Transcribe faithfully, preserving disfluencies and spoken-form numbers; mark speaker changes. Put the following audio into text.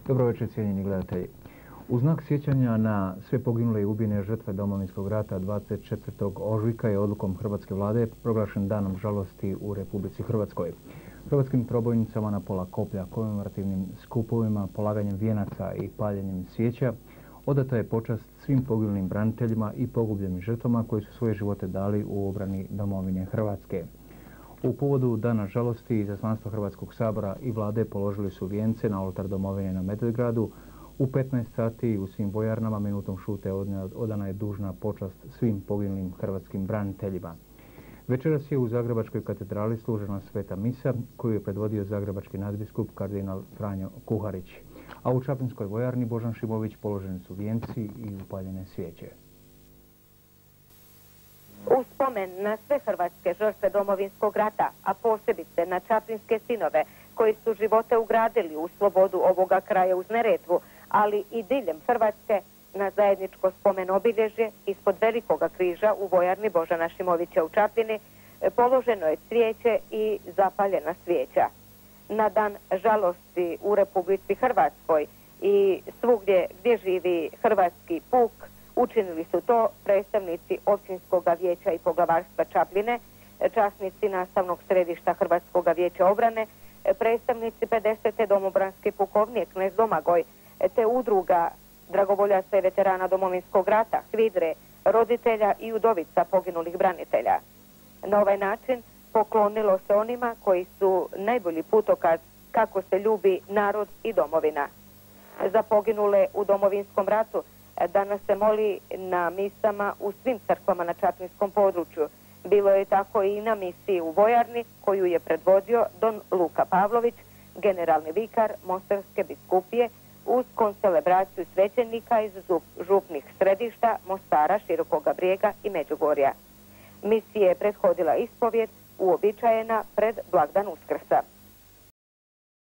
Speaker 1: Dobro večer, cijenjeni gledatelji. U znak sjećanja na sve poginule i ubijene žrtve Domovinskog rata dvadeset četvrtog ožujka je odlukom hrvatske vlade proglašen danom žalosti u Republici Hrvatskoj. Hrvatskim trobojnicama na pola koplja, komemorativnim skupovima, polaganjem vijenaca i paljenjem svijeća odata je počast svim poginulim braniteljima i pogubljenim žrtvama koji su svoje živote dali u obrani domovine Hrvatske. U povodu dana žalosti izaslanstvo Hrvatskog sabora i vlade položili su vijence na oltar domovine na Medvedgradu. U petnaest sati u svim vojarnama minutom šute odana je dužna počast svim poginulim hrvatskim braniteljima. Večeras je u Zagrebačkoj katedrali služena sveta misa koju je predvodio zagrebački nadbiskup kardinal Franjo Kuharić, a u Čaplinskoj vojarni Božan Šimović položeni su vijenci i upaljene svijeće.
Speaker 2: U spomen na sve hrvatske žrtve Domovinskog rata, a posebice na čaplinske sinove koji su živote ugradili u slobodu ovoga kraja uz Neretvu, ali i diljem Hrvatske, na zajedničko spomen obilježje ispod Velikoga križa u vojarni Božana Šimovića u Čapljini položeno je cvijeće i zapaljena svijeća. Na dan žalosti u Republici Hrvatskoj i svugdje gdje živi hrvatski puk učinili su to predstavnici Općinskog vijeća i poglavarstva Čapljine, časnici nastavnog središta Hrvatskog vijeća obrane, predstavnici pedesete domobranske pukovnije Knez Domagoj, te udruga dragovoljaca i veterana Domovinskog rata, HVIDRE, roditelja i udovica poginulih branitelja. Na ovaj način poklonilo se onima koji su najbolji putokaz kako se ljubi narod i domovina. Za poginule u Domovinskom ratu danas se moli na misama u svim crkvama na čaplinskom području. Bilo je tako i na misiji u vojarni koju je predvodio don Luka Pavlović, generalni vikar Mostarske biskupije, uz koncelebraciju svećenika iz župnih središta Mostara, Širokoga Brijega i Međugorja. Misije je prethodila ispovjed uobičajena pred blagdan Uskrsa.